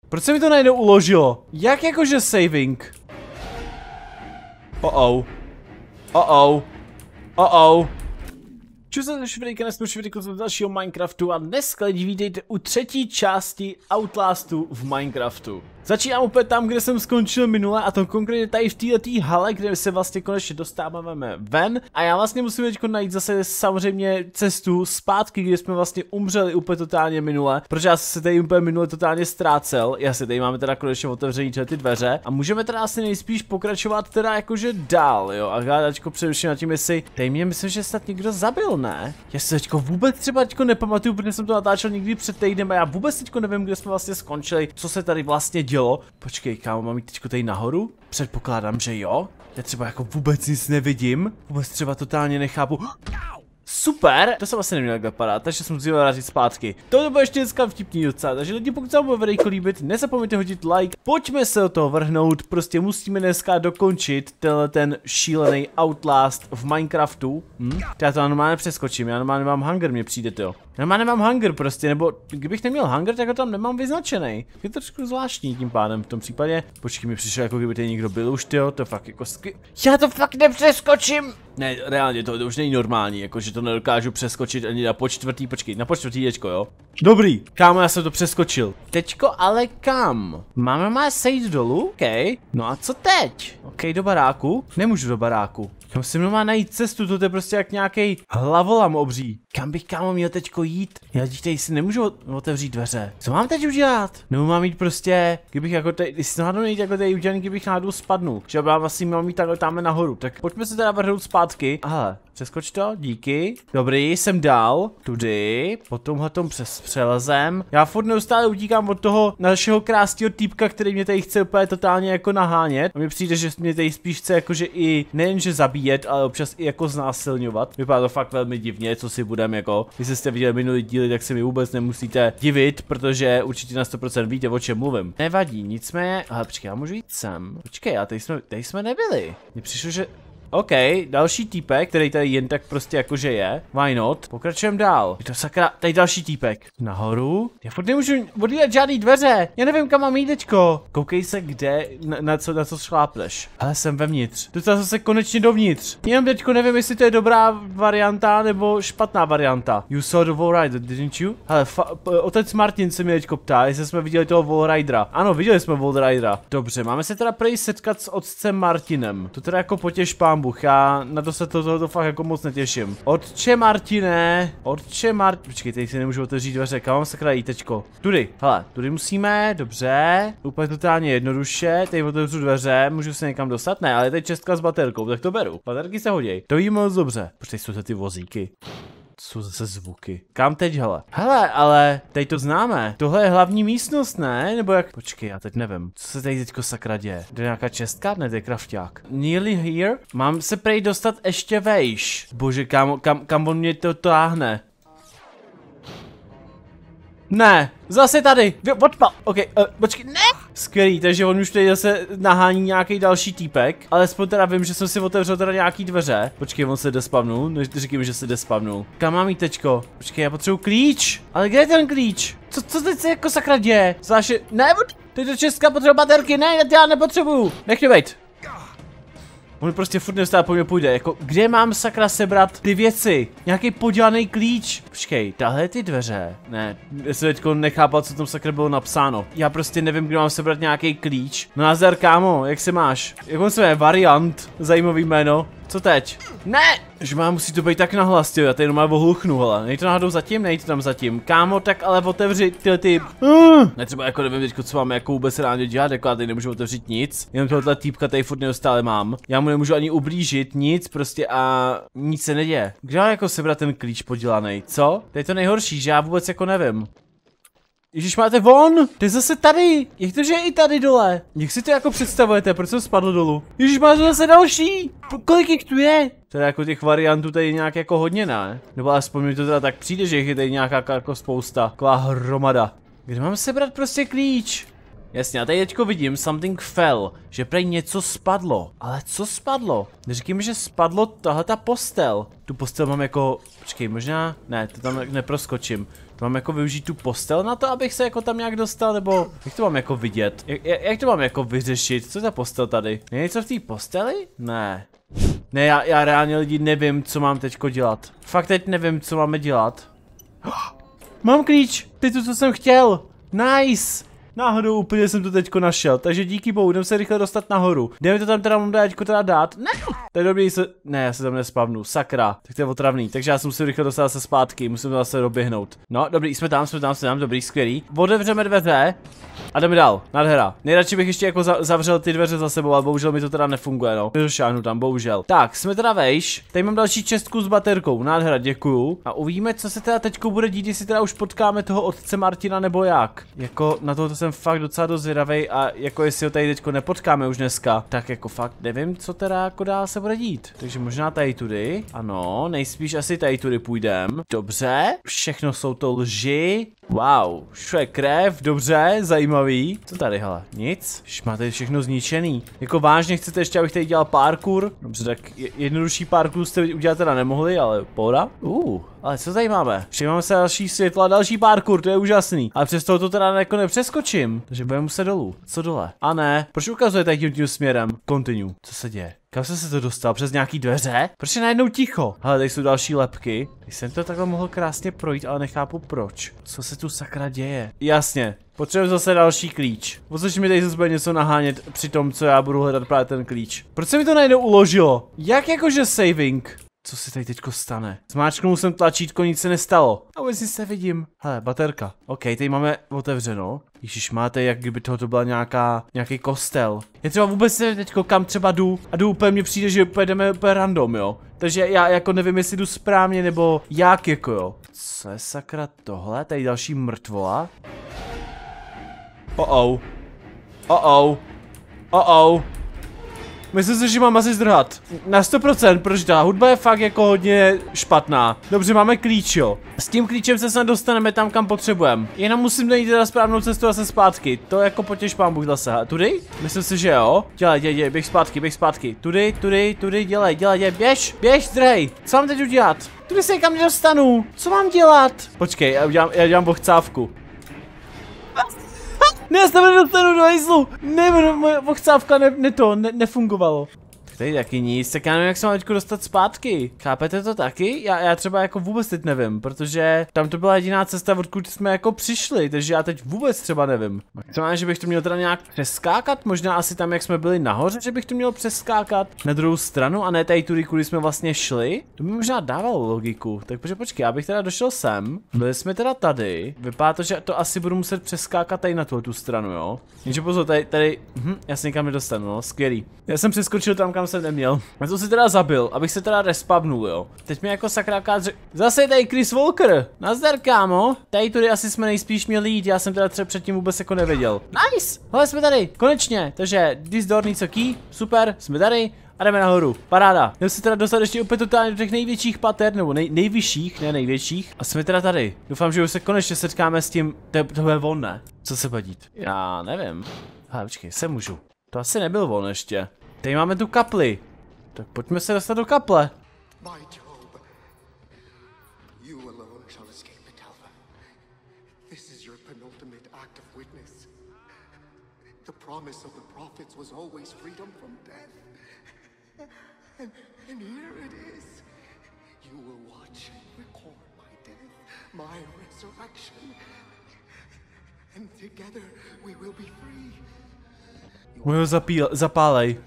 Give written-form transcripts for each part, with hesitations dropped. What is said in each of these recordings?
Proč se mi to najednou uložilo? Jak jakože saving? Čus za švrýka, nespočívejte z dalšího Minecraftu a dneska lidi vítejte u třetí části Outlastu v Minecraftu. Začínám úplně tam, kde jsem skončil minule, a to konkrétně tady v této hale, kde se vlastně konečně dostáváme ven. A já vlastně musím teď najít zase samozřejmě cestu zpátky, kde jsme vlastně umřeli úplně totálně minule. Protože já jsem se tady úplně minule totálně ztrácel. Jasně, tady máme teda konečně otevřený ty dveře. A můžeme teda asi nejspíš pokračovat teda jakože dál, jo. A já teďko přemýšlím nad tím, jestli tady mě myslím, že snad někdo zabil, ne? Já se teďko vůbec třeba teďko nepamatuju, protože jsem to natáčel někdy před týdnem a já vůbec teďko nevím, kde jsme vlastně skončili, co se tady vlastně dělo. Počkej, kámo, mám jít teďko tady nahoru? Předpokládám, že jo. Já třeba jako vůbec nic nevidím. Vůbec třeba totálně nechápu. Super, to jsem asi neměl jak vypadat, takže jsem musel vrátit zpátky. To bylo ještě dneska vtipný docela, takže lidi, pokud se vám bude videjko líbit, nezapomeňte hodit like. Pojďme se do toho vrhnout, prostě musíme dneska dokončit ten šílený Outlast v Minecraftu. Já to normálně přeskočím, já normálně nemám hunger, mně přijde to. Normálně nemám hunger prostě, nebo kdybych neměl hunger, tak ho tam nemám vyznačený. Je to trošku zvláštní tím pádem v tom případě. Počkej, mi přišlo, jako kdyby tady někdo byl už, tyjo, to fakt jako já to fakt nepřeskočím! Ne, reálně to už není normální, jakože to nedokážu přeskočit ani na počtvrtý, počkej, na počtvrtý teďko, jo? Dobrý, kámo, já jsem to přeskočil. Teďko ale kam? Máme sejít dolů? OK, no a co teď? OK, do baráku? Nemůžu do baráku. Já musím doma najít cestu, to je prostě jak nějaký hlavolam obří. Kam bych, kámo, měl teďko jít? Já tady si nemůžu otevřít dveře. Co mám teď udělat? Nebo mám jít prostě, kdybych jako tady, jestli náhodou nejít jako tady udělaný, kdybych náhodou spadnul. Že já vlastně mám jít takhle tam nahoru. Tak pojďme se teda vrhnout zpátky. Aha, přeskoč to, díky. Dobrý, jsem dál. Tudy, po tomhletom přelezem. Já furt neustále utíkám od toho našeho krásného týpka, který mě tady chce úplně totálně jako nahánět. A mně přijde, že mě tady spíš chce jakože i nejenže zabíjet, ale občas i jako znásilňovat. Vypadá to fakt velmi divně, co si budeme jako. Když jste viděli minulý díly, tak se mi vůbec nemusíte divit, protože určitě na 100% víte, o čem mluvím. Nevadí, nicméně, ale počkej, já můžu jít sem. Počkej, tady jsme nebyli. Mně přišlo, že OK, další týpek, který tady jen tak prostě jakože je. Why not? Pokračujeme dál. Je to sakra, tady další týpek. Nahoru? Já furt nemůžu odjídat žádný dveře. Já nevím, kam mám jít teďko. Koukej se, kde, na co šlápneš. Ale jsem vevnitř. Dostal jsem se konečně dovnitř. Jenom teďko nevím, jestli to je dobrá varianta nebo špatná varianta. You saw the Wallrider, didn't you? Hele, otec Martin se mě teďko ptá, jestli jsme viděli toho Wallridera. Ano, viděli jsme Wallridera. Dobře, máme se teda prej setkat s otcem Martinem. To teda jako potěš pán Bůh, já na to se to fakt jako moc netěším. Otče Martine, počkej, tady si nemůžu otevřít dveře, kam mám sakra jít teďko? Tudy, hele, tudy musíme, dobře, úplně totálně jednoduše, tady otevřu dveře, můžu se někam dostat? Ne, ale tady čestka s baterkou, tak to beru, baterky se hodí, to ví moc dobře, počkej, jsou to ty vozíky. Jsou zase zvuky. Kam teď, hele? Hele, ale tady to známe. Tohle je hlavní místnost, ne? Nebo jak? Počkej, já teď nevím. Co se tady teďko sakra děje? To je nějaká čestka? Ne, to je krafťák. Nearly here? Mám se prej dostat ještě vejš. Bože, kam on mě to táhne? Ne, zase tady, odpal, ok, počkej, ne! Skvělý, takže on už tady zase nahání nějaký další týpek, alespoň teda vím, že jsem si otevřel teda nějaký dveře. Počkej, on se despavnul, než říkám, že se despavnul. Kam mám jít teďko? Počkej, já potřebuji klíč, ale kde je ten klíč? Co teď se jako sakra děje? Zvláště, ne, teď to česká potřebuje baterky, ne, já nepotřebuju, nech mě bejt. On prostě furt neustále po mě půjde, jako kde mám sakra sebrat ty věci? Nějaký podělaný klíč. Počkej, tahle ty dveře. Ne, já jsem teďko nechápal, co tam sakra bylo napsáno. Já prostě nevím, kde mám sebrat nějaký klíč. No nazdar, kámo, jak se máš? Jak on se jmenuje? Variant, zajímavý jméno. Co teď? Ne! Že má musí to být tak nahlas, tyjo, já tady normálně ohluchnu, hele. Nejde to náhodou zatím? Nejde to tam zatím. Kámo, tak ale otevři ty. Ne, třeba jako nevím teďko, co máme jako vůbec rádi dělat, jako já tady nemůžu otevřít nic. Jenom tohle týpka tady furt neustále mám. Já mu nemůžu ani ublížit, nic prostě a nic se neděje. Kde mám jako sebrat ten klíč podělaný? Co? To je to nejhorší, že já vůbec jako nevím. Ježíš, máte von? To je zase tady. Jak to, že je i tady dole? Jak si to jako představujete? Proč jsem spadl dolů? Ježíš, máte zase další. Kolik jich tu je? Teda jako těch variantů tady nějak jako hodně, ne? Nebo aspoň mi to teda tak přijde, že jich je tady nějaká jako spousta. Taková hromada. Kde mám sebrat prostě klíč? Jasně, a tady teďko vidím something fell, že prej něco spadlo. Ale co spadlo? Neříkejme, že spadlo tahle ta postel. Tu postel mám jako, počkej, možná, ne, to tam neproskočím. To mám jako využít tu postel na to, abych se jako tam nějak dostal, nebo jak to mám jako vidět? Jak to mám jako vyřešit? Co je ta postel tady? Je něco v té posteli? Ne. Ne, já reálně lidi nevím, co mám teďko dělat. Fakt teď nevím, co máme dělat. Mám klíč! Ty to, co jsem chtěl! Nice! Náhodou úplně jsem to teďko našel, takže díky bohu, jdem se rychle dostat nahoru. Jdeme to tam teda mám teďko teda dát? Ne! To je dobrý se... Ne, já se tam nespavnu, sakra. Tak to je otravný, takže já se musím rychle dostat zase zpátky, musím zase doběhnout. No, dobrý, jsme tam, dobrý, skvělý. Otevřeme dveře a jdeme dál, nádhera. Nejradši bych ještě jako zavřel ty dveře za sebou, ale bohužel mi to teda nefunguje, no. Nedošáhnu tam, bohužel. Tak, jsme teda vejš, tady mám další čestku s baterkou, nádhera, děkuju. A uvidíme, co se teda teďko bude dít, jestli teda už potkáme toho otce Martina nebo jak. Jako na to jsem fakt docela dost zvědavej a jako jestli ho tady teďko nepotkáme už dneska, tak jako fakt nevím, co teda jako dál se bude dít. Takže možná tady tudy, ano, nejspíš asi tady tudy půjdem. Dobře, všechno jsou to lži. Wow, všude krev, dobře, zajímavý. Co tady, hele, nic? Už máte všechno zničený. Jako vážně chcete ještě, abych tady dělal parkour? Dobře, tak jednodušší parkour jste udělat teda nemohli, ale pohoda. Ale co tady máme? Přijímáme se další světlo a další parkour, to je úžasný. Ale přes toho to teda jako nepřeskočím. Takže budeme muset dolů. Co dole? A ne, proč ukazuje tady tím směrem? Continue. Co se děje? Kam jsem se to dostal? Přes nějaký dveře? Proč je najednou ticho? Hele, tady jsou další lepky. Teď jsem to takhle mohl krásně projít, ale nechápu proč. Co se tu sakra děje? Jasně. Potřebuji zase další klíč. Což mi tady zase bude něco nahánět při tom, co já budu hledat právě ten klíč. Proč se mi to najednou uložilo? Jak jakože saving? Co se tady teďko stane? Zmáčknul jsem tlačítko, nic se nestalo. A vůbec se vidím. Hele, baterka. OK, tady máme otevřeno. Ježiš, máte, jak kdyby tohoto byla nějaký kostel. Já třeba vůbec nevím teďko, kam třeba jdu. A jdu úplně, mně přijde, že pojedeme úplně random, jo. Takže já jako nevím, jestli jdu správně, nebo jak, jako jo. Co je sakra tohle? Tady další mrtvola. Myslím si, že mám asi zdrhat. Na 100%, protože ta hudba je fakt jako hodně špatná. Dobře, máme klíč, jo. S tím klíčem se snad dostaneme tam, kam potřebujeme. Jenom musím najít teda správnou cestu a se zpátky. To jako potěž pán Bůh zase. Tudy? Myslím si, že jo. Dělej, běž zpátky. Tudy, dělej, běž, zdrej. Co mám teď udělat? Tudy se někam nedostanu. Co mám dělat? Počkej, já dělám bohcávku. Ne, já se tam nedostanu do hajzlu. Ne, moje bohcávka nefungovalo. Tady taky nic, tak já nevím, jak se mám teďko dostat zpátky. Chápete to taky? Já třeba jako vůbec teď nevím, protože tam to byla jediná cesta, odkud jsme jako přišli, takže já teď vůbec třeba nevím. Co mám, že bych to měl teda nějak přeskákat? Možná asi tam, jak jsme byli nahoře, že bych to měl přeskákat na druhou stranu a ne tady tudy, kudy jsme vlastně šli. To by možná dávalo logiku. Tak počkej, já bych teda došel sem. Byli jsme teda tady. Vypadá to, že to asi budu muset přeskákat tady na tu stranu, jo. Jenže pozor, tady, já se nikam nedostanu, no, skvělý. Já jsem přeskočil tam, kam jsem neměl. Já jsem si teda zabil, abych se teda respavnul, jo. Teď mi jako sakráka zase je tady Chris Walker. Nazdar, kámo. Tady tudy asi jsme nejspíš měli jít, já jsem teda třeba předtím vůbec jako nevěděl. Nice! Hele, jsme tady, konečně. Takže this door needs a key, super, jsme tady. A jdeme nahoru, paráda. Jdeme se teda dostat ještě úplně totálně do těch největších pater, nebo nejvyšších, ne největších. A jsme teda tady. Doufám, že už se konečně setkáme s tím, to je on, ne? Co se bude dít? Já nevím. Hele, počkej, se můžu. To asi nebyl on ještě. Tady máme tu kapli. Tak pojďme se dostat do kaple. Můj ho zapálej.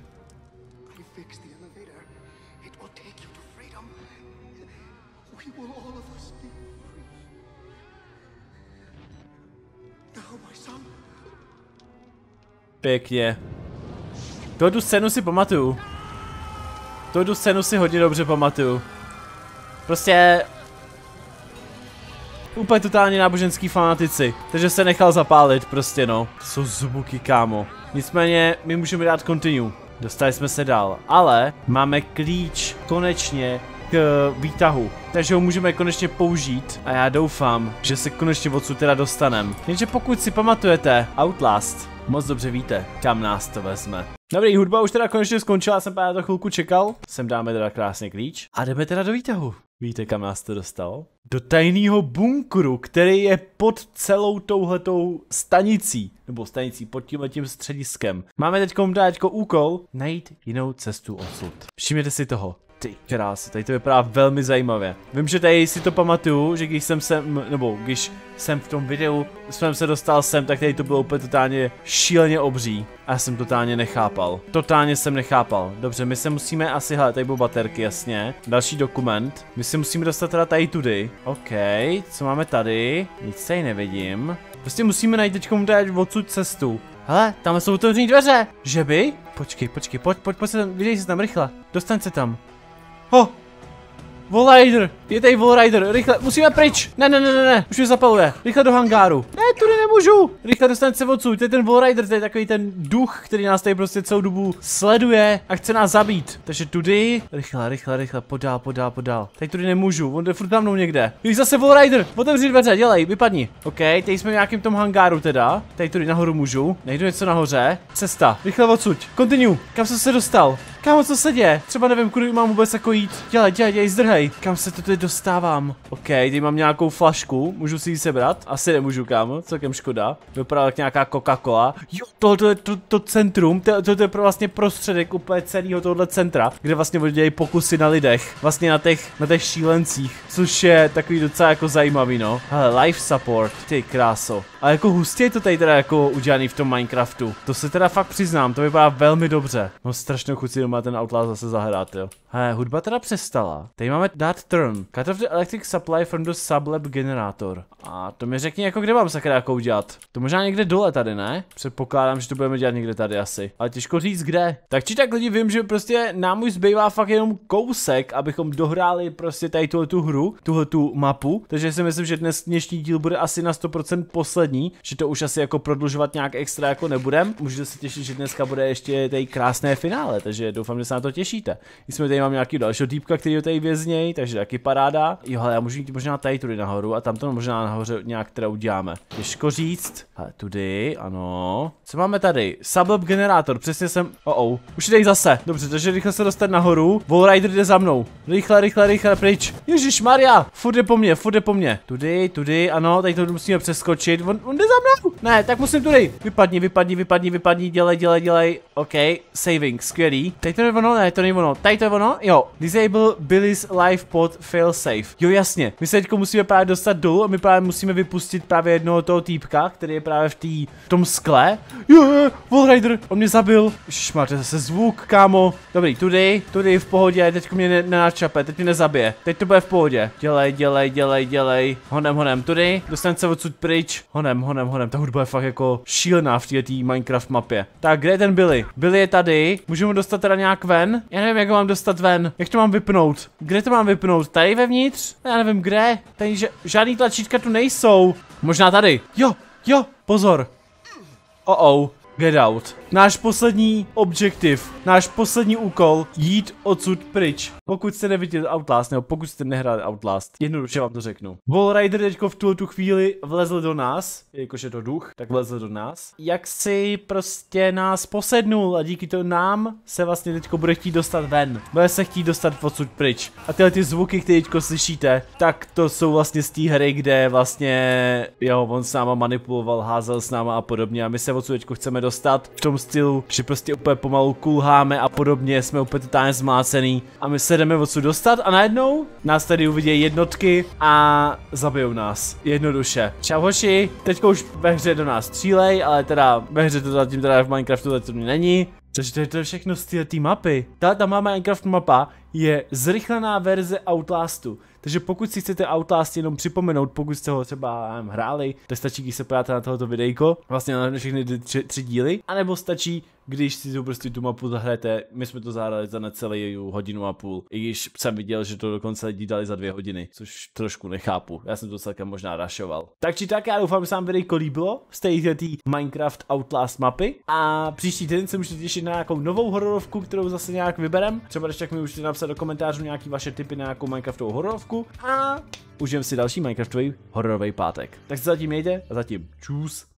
Pěkně. Tohle scénu si pamatuju. Tohle scénu si hodně dobře pamatuju. Prostě... úplně totálně náboženský fanatici. Takže se nechal zapálit prostě, no. To jsou zvuky, kámo. Nicméně my můžeme dát continue. Dostali jsme se dál. Ale máme klíč konečně k výtahu. Takže ho můžeme konečně použít a já doufám, že se konečně odsud teda dostaneme. Jenže pokud si pamatujete, Outlast, moc dobře víte, kam nás to vezme. Dobrý, hudba už teda konečně skončila, jsem právě to chvilku čekal. Sem dáme teda krásně klíč. A jdeme teda do výtahu. Víte, kam nás to dostalo? Do tajného bunkru, který je pod celou touhletou stanicí. Nebo stanicí pod tímhletím střediskem. Máme teďko úkol najít jinou cestu odsud. Všimněte si toho. Ty krásy, tady to vypadá velmi zajímavě. Vím, že tady si to pamatuju, že když jsem v tom videu jsem se dostal sem, tak tady to bylo úplně totálně šíleně obří. A já jsem totálně nechápal. Totálně jsem nechápal. Dobře, my se musíme asi, hele, tady budou baterky, jasně. Další dokument. My se musíme dostat teda tady tudy. OK, co máme tady? Nic tady nevidím. Prostě musíme najít teďkom tady odsud cestu. Hele, tam jsou otevřené dveře. Že by? Počkej, pojď se tam, vydej se tam rychle. Dostaň se tam. Ho! Wallrider! Je tady Wallrider, rychle, musíme pryč! Ne, už mě zapaluje, rychle do hangáru. Ne, tudy nemůžu! Rychle dostaň se odsud, to je ten Wallrider, to je takový ten duch, který nás tady prostě celou dobu sleduje a chce nás zabít. Takže tudy, rychle, podál. Tady tudy nemůžu, on jde furt za mnou někde. Jich zase Wallrider, otevři dveře, dělej, vypadni. OK, tady jsme v nějakém tom hangáru teda, tady tudy nahoru můžu, najdu něco nahoře. Cesta, rychle odsud, continue, kam jsem se dostal? Kámo, co se děje? Třeba nevím, kudy mám vůbec jako jít. Dělej, zdrhej. Kam se to tady dostávám? OK, tady mám nějakou flašku, můžu si ji sebrat? Asi nemůžu, kámo, celkem škoda. Vypadá jak nějaká Coca-Cola. Jo, tohle je to centrum, to je vlastně prostředek úplně celého tohle centra, kde vlastně dělají pokusy na lidech, vlastně na těch šílencích, což je takový docela jako zajímavý, no. Hele, life support, ty kráso. A jako hustě je to tady teda jako udělaný v tom Minecraftu. To se teda fakt přiznám, to vypadá velmi dobře. No strašnou chuť si doma ten Outlast zase zahrát, jo. He, hudba teda přestala. Tady máme dát turn. Cut off the electric supply from the sublab generator. A to mi řekni jako kde mám sakra jako udělat. To možná někde dole tady, ne? Předpokládám, že to budeme dělat někde tady asi. Ale těžko říct kde. Tak či tak lidi vím, že prostě nám už zbývá fakt jenom kousek, abychom dohráli prostě tady tu hru, tuhletu mapu. Takže si myslím, že dnešní díl bude asi na 100% poslední, že to už asi jako prodlužovat nějak extra jako nebudem. Můžete se těšit, že dneska bude ještě tady krásné finále, takže doufám, že se na to těšíte. Jsme tady mám nějaký další týpka, který tady věznějí, takže taky paráda. Jo, ale já můžu jít možná tady tudy nahoru a tam to možná nahoře nějak teda uděláme. Těžko říct. Ale tudy, ano. Co máme tady? Sublab generátor, přesně jsem. Už je tady zase. Dobře, takže rychle se dostat nahoru. Wallrider jde za mnou. Rychle, pryč. Ježišmarja, furt jde po mně. Tudy, ano, tady to musíme přeskočit. On jde za mnou. Ne, tak musím tudy. Vypadni, dělej. OK, saving, skvělý. Tady to je ono, ne, to není ono. Tady to je ono, jo. Disable Billy's life pod fail safe. Jo, jasně. My se teďko musíme právě dostat dolů a my právě musíme vypustit právě jednoho toho týpka, který je právě v tom skle. Jo, Wallrider, on mě zabil. Ježišmarja, zase zvuk, kámo. Dobrý, tudy v pohodě, teďko mě nenačape, teď mě nezabije. Teď to bude v pohodě. Dělej. Honem, tudy, dostaň se odsud pryč. Honem, ta hudba je fakt jako šílená v této Minecraft mapě. Tak, kde je ten Billy? Billy je tady, můžeme dostat teda nějak ven? Já nevím, jak ho mám dostat ven. Jak to mám vypnout? Kde to mám vypnout? Tady vevnitř? Já nevím kde. Tady žádný tlačítka tu nejsou. Možná tady. Jo, pozor. Get out. Náš poslední objektiv, náš poslední úkol, jít odsud pryč. Pokud jste neviděli Outlast, nebo pokud jste nehráli Outlast, jednoduše vám to řeknu. Wallrider teďko v tu chvíli vlezl do nás, jakož je to duch, tak vlezl do nás. Jak si prostě nás posednul a díky to nám se vlastně teďko bude chtít dostat ven. Bude se chtít dostat odsud pryč. A tyhle ty zvuky, které teďko slyšíte, tak to jsou vlastně z té hry, kde vlastně, jo, on s náma manipuloval, házel s náma a podobně. A my se odsud teďko chceme dostat v tom stylu, že prostě úplně pomalu kulháme a podobně, jsme úplně totálně zmácený a my se jdeme odsud dostat a najednou nás tady uvidí jednotky a zabijou nás. Jednoduše. Čau hoši, teďko už ve hře do nás střílej, ale teda ve hře to zatím teda v Minecraftu to není. Takže to je všechno z této mapy. Ta Minecraft mapa je zrychlená verze Outlastu. Takže pokud si chcete Outlast jenom připomenout, pokud jste ho třeba hráli, tak stačí, když se podíváte na tohoto videjko, vlastně na všechny tři díly, anebo stačí, když si tu prostě tu mapu zahrajete. My jsme to zahrali za necelý 1,5 hodiny, i když jsem viděl, že to dokonce lidi dali za 2 hodiny, což trošku nechápu. Já jsem to celkem možná rašoval. Tak či tak, já doufám, že se vám videjko líbilo z té Minecraft Outlast mapy a příští týden se můžete těšit na nějakou novou hororovku, kterou zase nějak vyberem. Třeba když tak mi můžete napsat napsat do komentářů nějaký vaše tipy na nějakou Minecraftovou hororovku a užijeme si další Minecraftový hororový pátek. Tak se zatím mějte a zatím čus.